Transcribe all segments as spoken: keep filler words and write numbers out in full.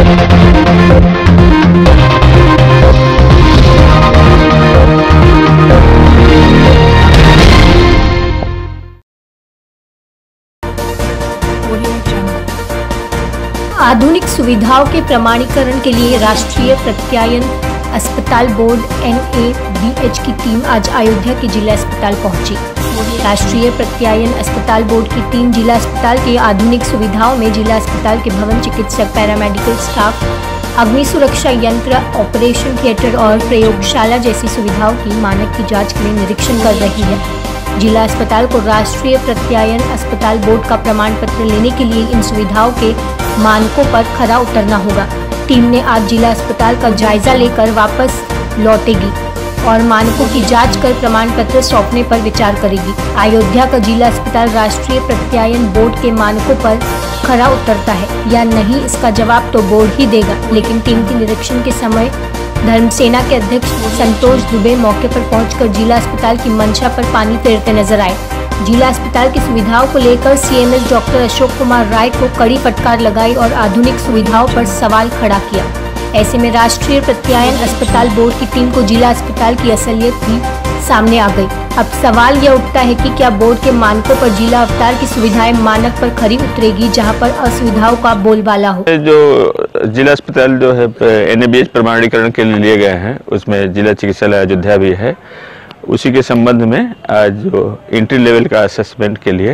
आधुनिक सुविधाओं के प्रमाणीकरण के लिए राष्ट्रीय प्रत्यायन अस्पताल board N A B H की टीम आज अयोध्या के जिला अस्पताल पहुंची। राष्ट्रीय प्रत्यायन अस्पताल बोर्ड की टीम जिला अस्पताल के आधुनिक सुविधाओं में जिला अस्पताल के भवन चिकित्सक, पैरामेडिकल स्टाफ, अग्नि सुरक्षा यंत्र, ऑपरेशन थिएटर और प्रयोगशाला जैसी सुविधाओं की मानक की जांच के लिए निरीक्षण कर रही है। जिला अस्पताल को राष्ट्रीय प्रत्यायन अस्पताल बोर्ड का प्रमाण पत्र लेने के लिए इन सुविधाओं के मानकों पर खरा उतरना होगा। टीम ने आज जिला अस्पताल का जायजा लेकर वापस लौटेगी और मानकों की जांच कर प्रमाण पत्र सौंपने पर विचार करेगी। अयोध्या का जिला अस्पताल राष्ट्रीय प्रत्यायन बोर्ड के मानकों पर खरा उतरता है या नहीं, इसका जवाब तो बोर्ड ही देगा। लेकिन टीम के निरीक्षण के समय धर्मसेना के अध्यक्ष संतोष दुबे मौके पर पहुंचकर जिला अस्पताल की मंशा पर पानी फेरते नजर आए। जिला अस्पताल की सुविधाओं को लेकर सीएमएस डॉक्टर अशोक कुमार राय को कड़ी फटकार लगाई और आधुनिक सुविधाओं पर सवाल खड़ा किया। ऐसे में राष्ट्रीय प्रत्यायन अस्पताल बोर्ड की टीम को जिला अस्पताल की असलियत भी सामने आ गई। अब सवाल यह उठता है कि क्या बोर्ड के मानकों पर जिला अस्पताल की सुविधाएं मानक पर खरी उतरेगी, जहां पर असुविधाओं का बोलबाला हो। जो जिला अस्पताल जो है एन ए बी एच प्रमाणीकरण के लिए लिए गए हैं, उसमें जिला चिकित्सालय अयोध्या भी है। उसी के संबंध में आज जो एंट्री लेवल का असेसमेंट के लिए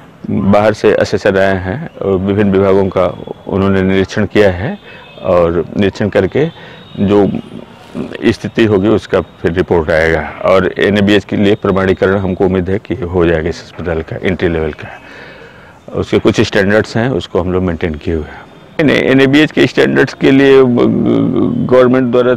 बाहर से असेसर आए हैं और विभिन्न विभागों का उन्होंने निरीक्षण किया है और निरीक्षण करके जो स्थिति होगी उसका फिर रिपोर्ट आएगा और एन ए बी एच के लिए प्रमाणीकरण हमको उम्मीद है कि हो जाएगा इस अस्पताल का एंट्री लेवल का। उसके कुछ स्टैंडर्ड्स हैं, उसको हम लोग मेंटेन किए हुए हैं। एन ए बी एच के स्टैंडर्ड्स के लिए गवर्नमेंट द्वारा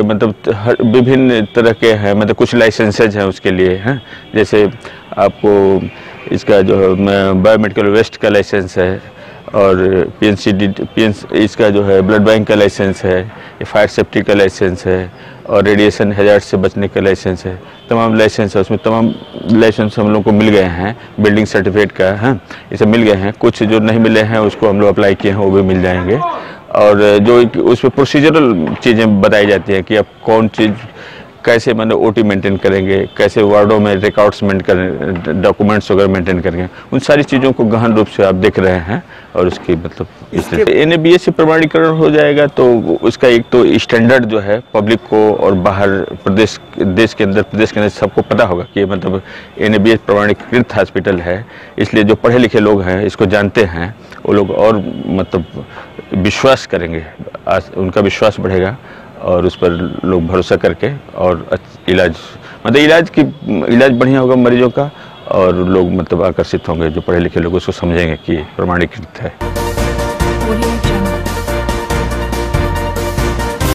मतलब विभिन्न तरह के हैं, मतलब कुछ लाइसेंसेज हैं उसके लिए हैं। जैसे आपको इसका जो बायोमेडिकल वेस्ट का लाइसेंस है और P N C D P N इसका जो है ब्लड बैंक का लाइसेंस है, फायर सेफ्टी का लाइसेंस है और रेडिएशन हैजार्ड से बचने का लाइसेंस है। तमाम लाइसेंस है, उसमें तमाम लाइसेंस हम लोग को मिल गए हैं। बिल्डिंग सर्टिफिकेट का है, ये सब मिल गए हैं। कुछ जो नहीं मिले हैं उसको हम लोग अप्लाई किए हैं, वो भी मिल जाएंगे। और जो उसमें प्रोसीजरल चीज़ें बताई जाती हैं कि आप कौन चीज़ कैसे मतलब ओ टी मेंटेन करेंगे, कैसे वार्डों में रिकॉर्ड्स मेंटेन करें, डॉक्यूमेंट्स वगैरह मेंटेन करेंगे, उन सारी चीज़ों को गहन रूप से आप देख रहे हैं। और उसकी मतलब एन ए बी एच से प्रमाणीकरण हो जाएगा तो उसका एक तो स्टैंडर्ड जो है पब्लिक को और बाहर प्रदेश देश के अंदर प्रदेश के अंदर सबको पता होगा कि मतलब एन ए बी एच प्रमाणीकृत हॉस्पिटल है। इसलिए जो पढ़े लिखे लोग हैं, इसको जानते हैं, वो लोग और मतलब विश्वास करेंगे, उनका विश्वास बढ़ेगा और उस पर लोग भरोसा करके और इलाज मतलब इलाज की इलाज बढ़िया होगा मरीजों का और लोग मतलब आकर्षित होंगे। जो पढ़े लिखे लोग उसको समझेंगे कि प्रमाणीकृत है।